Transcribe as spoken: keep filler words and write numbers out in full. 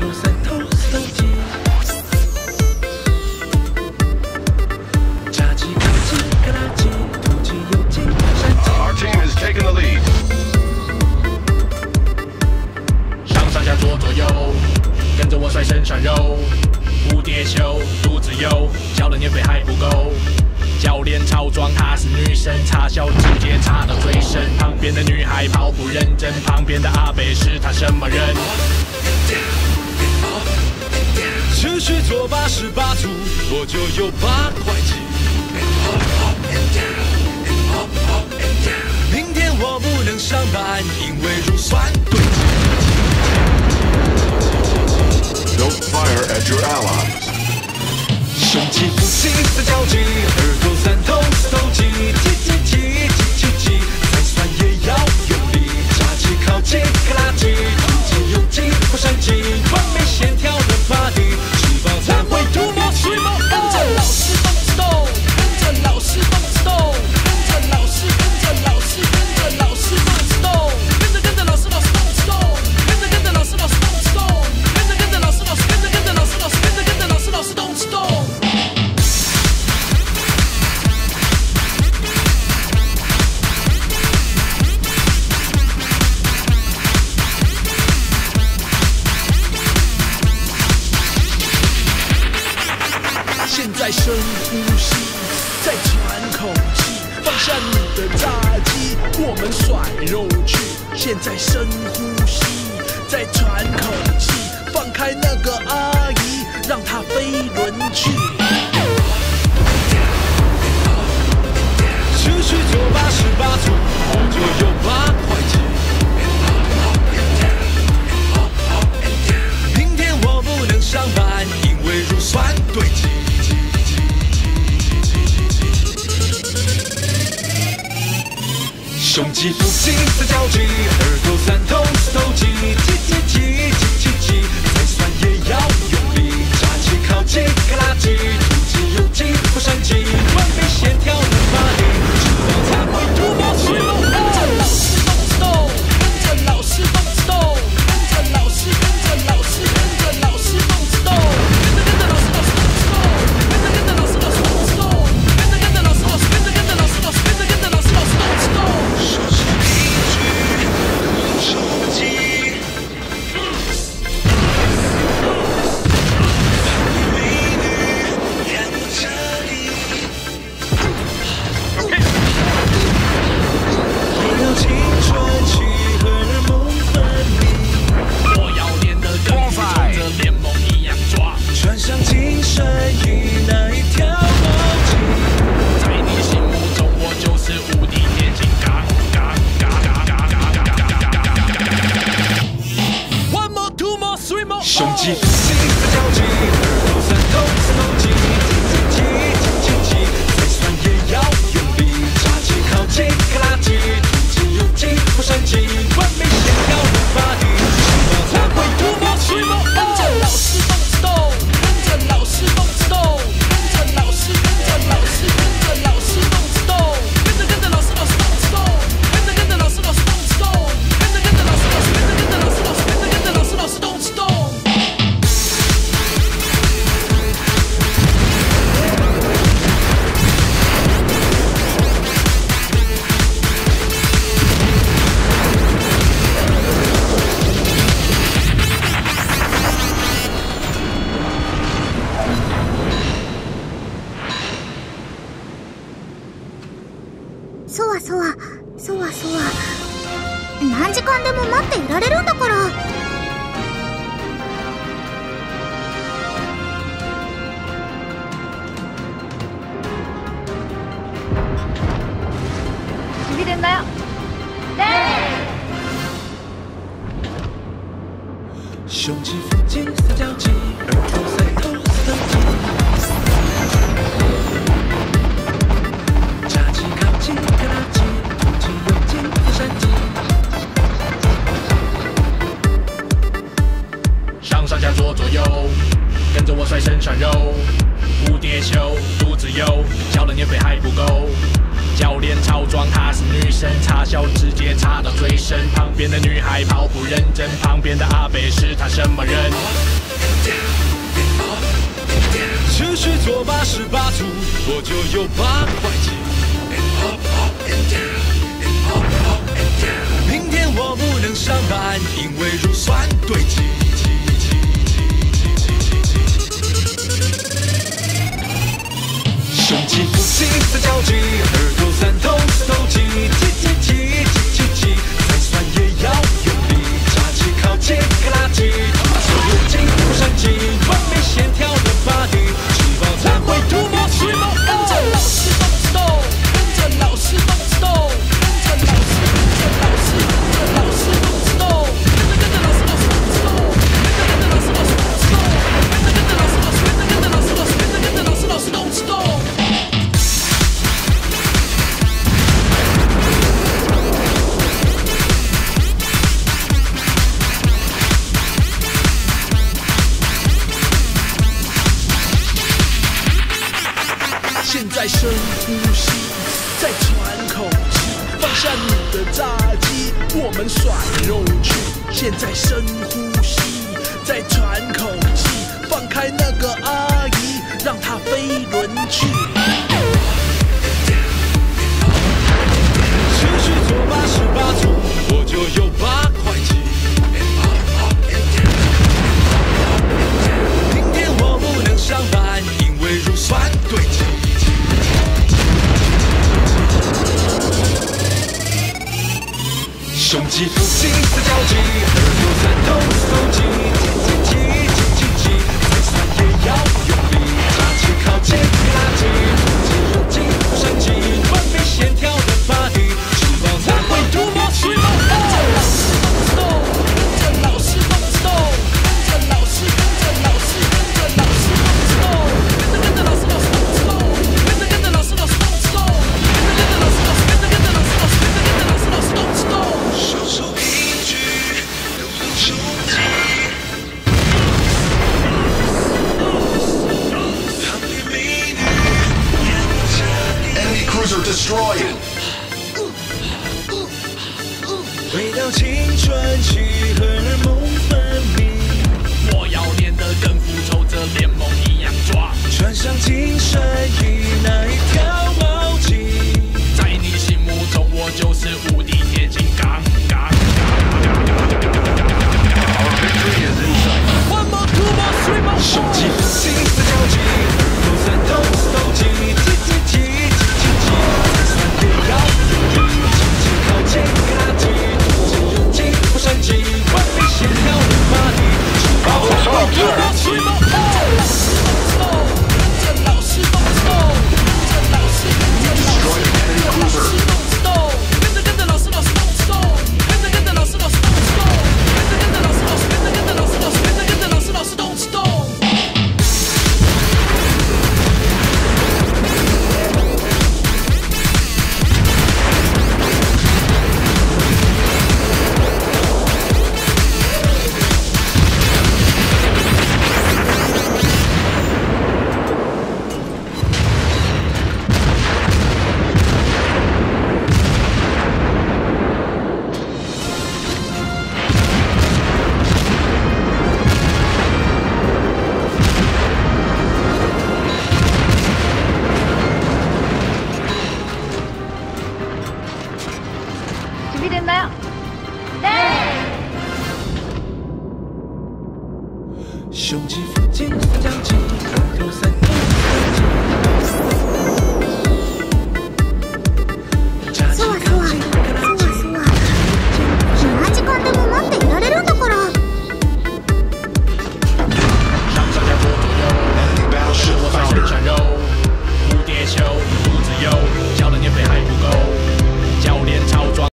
朵三头四头肌，炸鸡、烤鸡、疙瘩鸡，土鸡、油鸡、山鸡。 Our team is taking the lead. 上上下左左右，跟着我甩身上肉，蝴蝶袖，肚子油，交了年费还不够。教练超装，她是女神，插销直接插到最深。旁边的女孩跑步认真，旁边的阿北是她什么人？ 持续做八十八组，我就有八块肌。明天我不能上班，因为乳酸堆积。 Don't fire at your allies. 胸肌、腹肌、三角肌，耳朵三头四头肌，鸡鸡鸡鸡鸡鸡，再酸也要用力。炸鸡、烤鸡、疙瘩鸡，土鸡、油鸡、火山鸡，完美线条的 body， 吃饱才会吐沫水沫。跟着老师动次动，跟着老师动次动，跟着老师，跟着老师，跟着老师动次动，跟着跟着老师老师动次动，跟着跟着老师老师动次动，跟着跟着老师老师，跟着跟着老师老师，跟着跟着老师老师动次动。 现在深呼吸，再喘口气，放下你的炸鸡，我们甩肉去。现在深呼吸，再喘口气，放开那个阿姨，让她飞轮去。持续做八十八组，我就有八块肌。明天我不能上班，因为乳酸堆积。 胸肌、腹肌、三角肌，耳朵三头四头肌，鸡鸡鸡鸡鸡鸡，再酸也要用力。炸鸡、烤鸡、疙瘩鸡，土鸡、油鸡、火山鸡，完美线条的 body， 吃饱才会吐沫水沫。跟着老师动次动，跟着老师动次动，跟着老师，跟着老师，跟着老师动次动，跟着跟着老师老师动次动，跟着跟着老师老师动次动，跟着跟着老师老师，跟着跟着老师老师，跟着跟着老师老师动次动。 手机，美女，看我这里，没有青春期荷尔蒙分泌， 我要练得跟宇宙的联盟一样壮， 穿上紧身衣那一条毛巾， 在你心目中我就是无敌铁金刚。 胸肌、腹肌、三角肌，耳朵三头四头肌，鸡鸡鸡鸡鸡，再酸也要用力。炸鸡、烤鸡、疙瘩鸡，土鸡、油鸡、火山鸡，完美线条的 body， 吃饱才会吐沫水沫。跟着老师动次动，跟着老师动次动，跟着老师，跟着老师，跟着老师动次动，跟着跟着老师老师动次动，跟着跟着老师老师动次动，跟着跟着老师老师，跟着跟着老师老师，跟着跟着老师老师动次动。 そわそわそわそわ何時間でも待っていられるんだから。 ビビるんだよ。 胸肌、腹肌、三角肌，耳朵三头四头肌。炸鸡、烤鸡、疙瘩鸡，土鸡、油鸡、火山鸡。 上上下左左右，跟着我甩身上肉，蝴蝶袖，肚子油，交了年费还不够。教练超装，她是女神，插销直接插到最深。旁边的女孩跑步认真，旁边的阿北是她什么人？ 持续做八十八组，我就有八块肌。明天我不能上班，因为乳酸堆积。胸肌、腹肌、三角肌，二头、三头、四头肌，肌肌肌肌肌肌，再酸也要用力，扎起靠近克拉肌，手有筋不闪肌，完美线条的 body， 吃饱才会吐沫水毛。跟着老师动次动，跟着老师动次动，跟着老师，跟着老师，跟着老师动次动，跟着跟着老师老师动次动，跟着跟着老师老师动次动，跟着跟着老师老师，跟着跟着老师老师，跟着跟着老师老师动次动。现在深呼吸，再喘口气，放下你的炸鸡，我们甩肉去。现在深呼吸，再喘口气，放开那个阿姨，让她飞轮去。持续做八十八组，我就有八块肌。明天我不能上班，因为乳酸堆积。胸肌、腹肌、三角肌，二头、三头、四头肌，肌肌肌肌肌肌，再酸也要用力，扎起靠近克拉肌，肌有筋不闪肌，完美线条的 body， 吃饱才会吐沫水毛。跟着老师动次动，跟着老师动次动，跟着老师，跟着老师，跟着老师动次动，跟着跟着老师老师动次动，跟着跟着老师老师动次动，跟着跟着老师老师，跟着跟着老师老师，跟着跟着老师老师动次动。手手一举，都能冲击。 Enemy cruiser destroyed. 回到青春期，荷尔蒙分泌， 我要练得跟复仇者联盟一样壮， 穿上紧身衣，那一条毛巾， 在你心目中我就是无敌铁金刚。 One more, two more, three more。胸肌、腹肌、三角肌，二头、三头、四头肌，肌肌肌肌肌肌，再酸也要用力，紧紧靠近克拉肌，肌有筋不闪肌，完美线条的 body， 吃饱才会吐沫水毛。跟着老师动次动，跟着老师，跟着老师，跟着老师动次动，跟着跟着老师老师动次动，跟着跟着老师老师动次动，跟着跟着老师老师，跟着跟着老师老师，跟着跟着老师老师动次动。胸肌、腹肌、三角肌，二头、三